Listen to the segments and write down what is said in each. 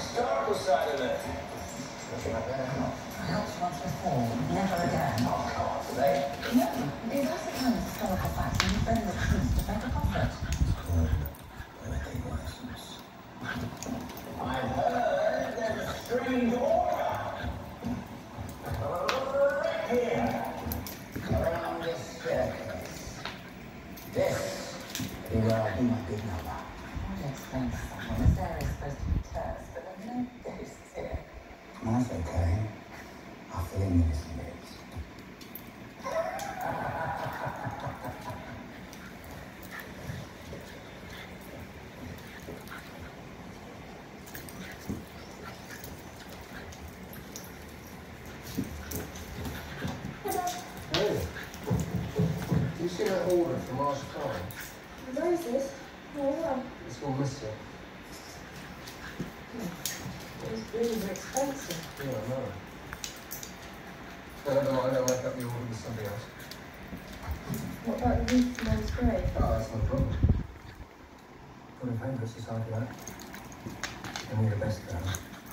historical side of it. Looking up there. Perhaps once before, never again. Oh, come on, today. No, it has the kind of historical facts and bend the truth to better comfort. It's called poetic license. I've heard there's a strange aura. Right here. Around this staircase. This is where I do my good number. I'd explain to someone this area is supposed to be terse, but there are no ghosts here. That's okay. I'll fill in the missing bits. Hey, do you see that order from Marsh Klein? The roses? Oh, well. It's gone missing. Those blooms are expensive. Yeah, I know. No, I don't like up the order with somebody else. What about the wreath from One's grave? Oh, that's no problem. Putting favourites aside for that. Give me the best girl.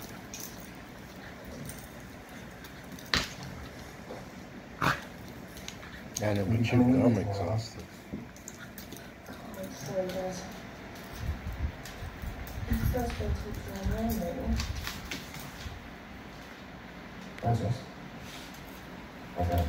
Yeah, no, but I'm exhausted. Oh, I'm sorry, Dad. I'm first going to talk to my mum, really. Francis? Okay.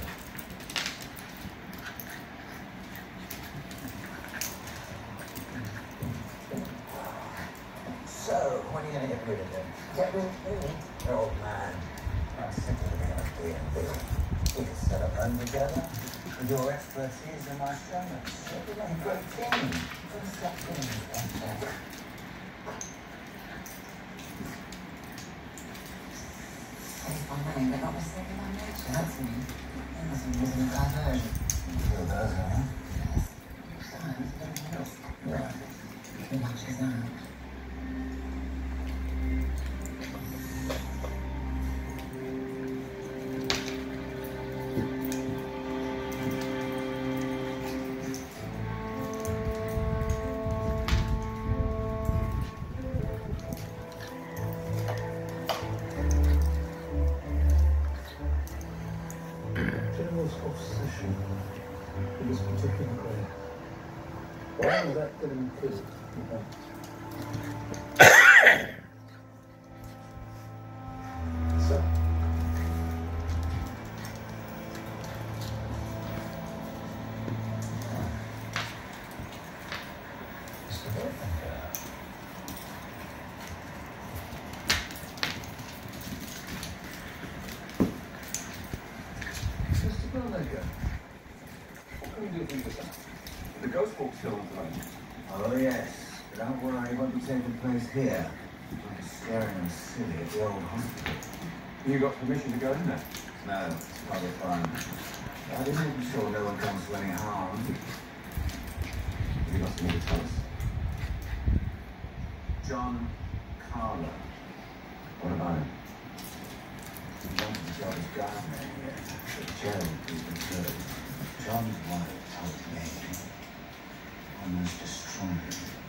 So, when are you going to get rid of them? Get rid of who? Old man. I'm sick of the idea of Bill. We could set up home together. With your expertise and my showmanship, we'd make a great team. Just stop doing it. Safe by name, but not mistaken by nature. That's me. There must be reason to diverge. Sure does, eh? Besides, everything else. Right. Too much is that. General's obsession with this particular grave. Why was that get him killed? So, Mr. Goldfinger. Mr. Burnager, what can we do for you this afternoon? The ghost walk's still on tonight. Oh, yes. But don't worry, it won't be taking place here. I'll be scaring them silly at the old hospital. You got permission to go in there? No, it's probably fine. I didn't even sure no one comes to any harm. Have you got something to tell us? John Carlo. What about him? He wanted the job as gardener here, but Gerald was concerned. John's wife told me almost destroyed him.